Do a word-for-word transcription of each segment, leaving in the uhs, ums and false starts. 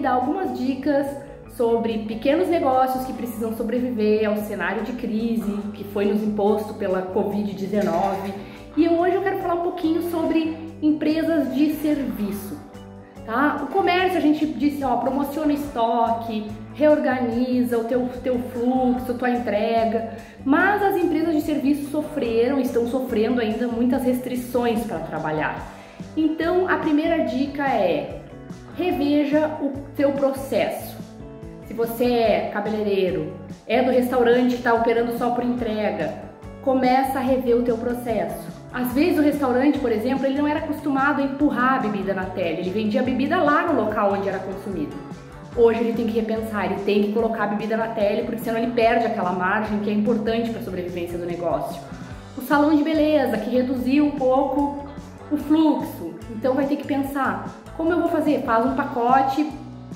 dar algumas dicas sobre pequenos negócios que precisam sobreviver ao cenário de crise que foi nos imposto pela covid dezenove. E hoje eu quero falar um pouquinho sobre empresas de serviço. Tá? O comércio, a gente disse, ó, promociona estoque, reorganiza o teu, teu fluxo, tua entrega, mas as empresas de serviço sofreram, estão sofrendo ainda muitas restrições para trabalhar. Então, a primeira dica é: reveja o teu processo. Se você é cabeleireiro, é do restaurante que está operando só por entrega, começa a rever o teu processo. Às vezes o restaurante, por exemplo, ele não era acostumado a empurrar a bebida na tela, ele vendia a bebida lá no local onde era consumido. Hoje ele tem que repensar, ele tem que colocar a bebida na tela, porque senão ele perde aquela margem que é importante para a sobrevivência do negócio. O salão de beleza, que reduziu um pouco o fluxo, então vai ter que pensar, como eu vou fazer? Faz um pacote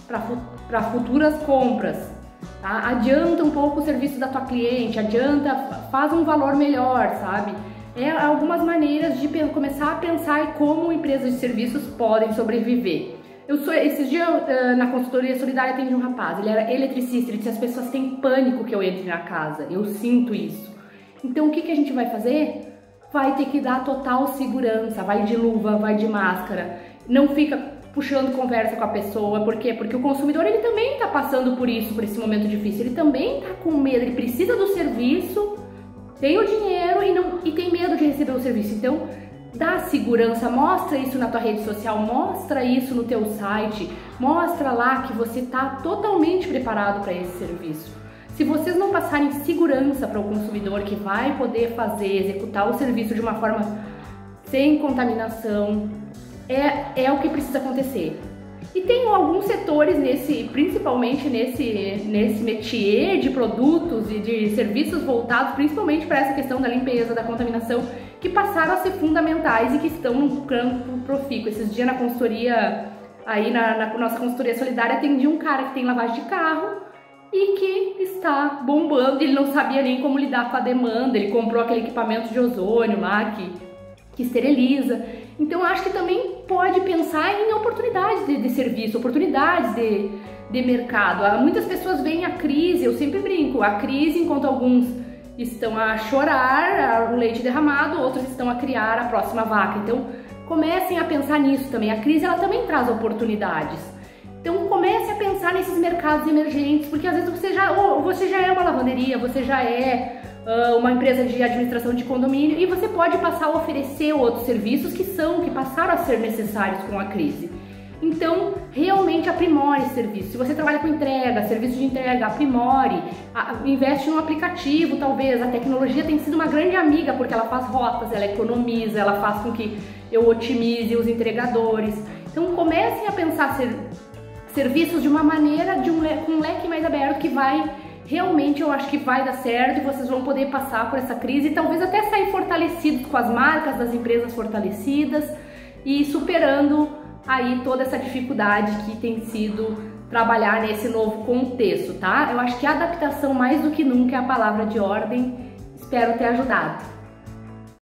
para futuras compras, tá? Adianta um pouco o serviço da tua cliente, adianta, faz um valor melhor, sabe? É algumas maneiras de começar a pensar em como empresas de serviços podem sobreviver. Eu sou, esses dias na consultoria solidária atendi um rapaz, ele era eletricista, ele disse: as pessoas têm pânico que eu entre na casa, eu sinto isso. Então o que, que a gente vai fazer? Vai ter que dar total segurança, vai de luva, vai de máscara, não fica puxando conversa com a pessoa. Por quê? Porque o consumidor ele também está passando por isso, por esse momento difícil, ele também está com medo, ele precisa do serviço, tem o dinheiro e, não, e tem medo de receber o serviço. Então, dá segurança, mostra isso na tua rede social, mostra isso no teu site, mostra lá que você está totalmente preparado para esse serviço. Se vocês não passarem segurança para o consumidor que vai poder fazer, executar o serviço de uma forma sem contaminação, é, é o que precisa acontecer. E tem alguns setores, nesse, principalmente nesse, nesse métier de produtos e de serviços voltados principalmente para essa questão da limpeza, da contaminação, que passaram a ser fundamentais e que estão no campo profícuo. Esses dias na consultoria, aí na, na nossa consultoria solidária, atendi um cara que tem lavagem de carro e que está bombando, ele não sabia nem como lidar com a demanda, ele comprou aquele equipamento de ozônio lá que, que esteriliza. Então, acho que também pode pensar em oportunidades de, de serviço, oportunidades de, de mercado. Muitas pessoas veem a crise, eu sempre brinco, a crise, enquanto alguns estão a chorar o leite derramado, outros estão a criar a próxima vaca. Então, comecem a pensar nisso também. A crise, ela também traz oportunidades. Então, comece a pensar nesses mercados emergentes, porque às vezes você já, ou você já é uma lavanderia, você já é uma empresa de administração de condomínio e você pode passar a oferecer outros serviços que são, que passaram a ser necessários com a crise. Então, realmente aprimore esse serviço. Se você trabalha com entrega, serviço de entrega, aprimore, investe num aplicativo, talvez. A tecnologia tem sido uma grande amiga, porque ela faz rotas, ela economiza, ela faz com que eu otimize os entregadores. Então, comecem a pensar ser, serviços de uma maneira, de um, com um leque mais aberto que vai... Realmente eu acho que vai dar certo e vocês vão poder passar por essa crise e talvez até sair fortalecidos com as marcas das empresas fortalecidas e superando aí toda essa dificuldade que tem sido trabalhar nesse novo contexto, tá? Eu acho que a adaptação mais do que nunca é a palavra de ordem. Espero ter ajudado.